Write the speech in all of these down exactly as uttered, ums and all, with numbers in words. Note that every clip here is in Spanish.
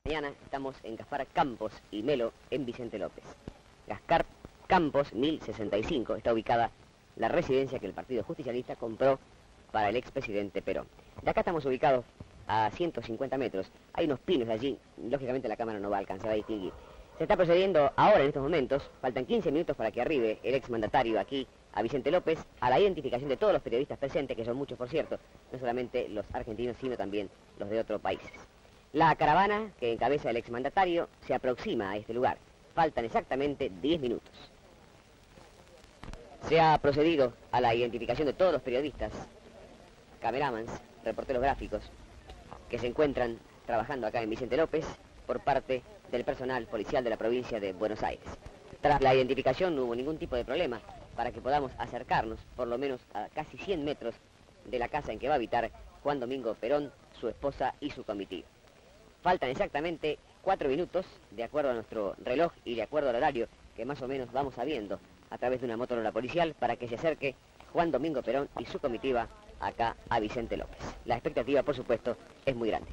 Mañana estamos en Gaspar Campos y Melo en Vicente López. Gaspar Campos mil sesenta y cinco está ubicada la residencia que el Partido Justicialista compró para el expresidente Perón. De acá estamos ubicados a ciento cincuenta metros. Hay unos pinos allí, lógicamente la cámara no va a alcanzar a distinguir. Se está procediendo ahora en estos momentos, faltan quince minutos para que arribe el exmandatario aquí a Vicente López, a la identificación de todos los periodistas presentes, que son muchos por cierto, no solamente los argentinos sino también los de otros países. La caravana que encabeza el exmandatario se aproxima a este lugar. Faltan exactamente diez minutos. Se ha procedido a la identificación de todos los periodistas, cameramans, reporteros gráficos, que se encuentran trabajando acá en Vicente López por parte del personal policial de la provincia de Buenos Aires. Tras la identificación no hubo ningún tipo de problema para que podamos acercarnos por lo menos a casi cien metros de la casa en que va a habitar Juan Domingo Perón, su esposa y su comitiva. Faltan exactamente cuatro minutos, de acuerdo a nuestro reloj y de acuerdo al horario que más o menos vamos sabiendo a través de una Motorola policial, para que se acerque Juan Domingo Perón y su comitiva acá a Vicente López. La expectativa, por supuesto, es muy grande.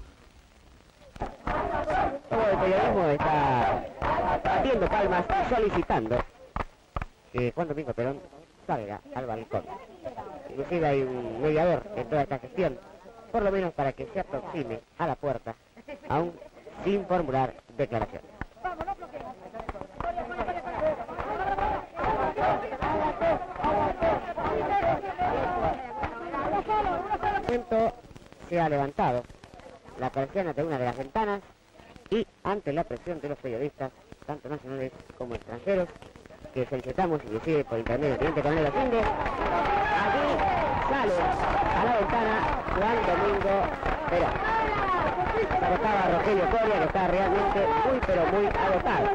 Todo el periodismo está haciendo palmas y solicitando que Juan Domingo Perón salga al balcón. Inclusive hay un mediador en toda esta gestión, por lo menos para que se aproxime a la puerta, aún sin formular declaración. En este momento se ha levantado la persiana de una de las ventanas y ante la presión de los periodistas, tanto nacionales como extranjeros, que solicitamos inclusive por intermedio del teniente coronel Asinde, allí sale a la ventana Juan Domingo Perón. Se agotaba Rogelio Coria, que está realmente muy pero muy agotado.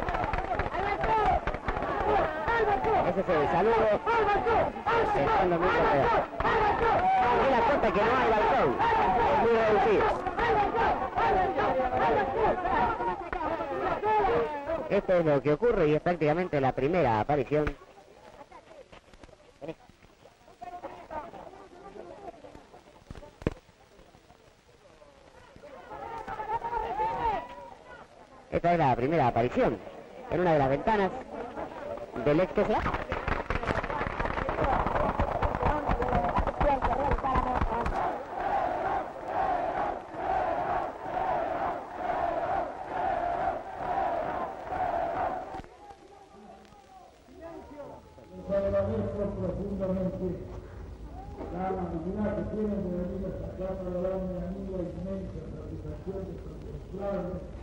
Ese es el saludo de Juan Domingo Perón. Y la cuenta que no hay balcón, es muy reducido. Esto es lo que ocurre y es prácticamente la primera aparición. Esta es la primera aparición en una de las ventanas del ex Tesla. Les agradezco profundamente la amabilidad que tienen de venir a esta casa de la mi amigo inmensa satisfacción de contemplarles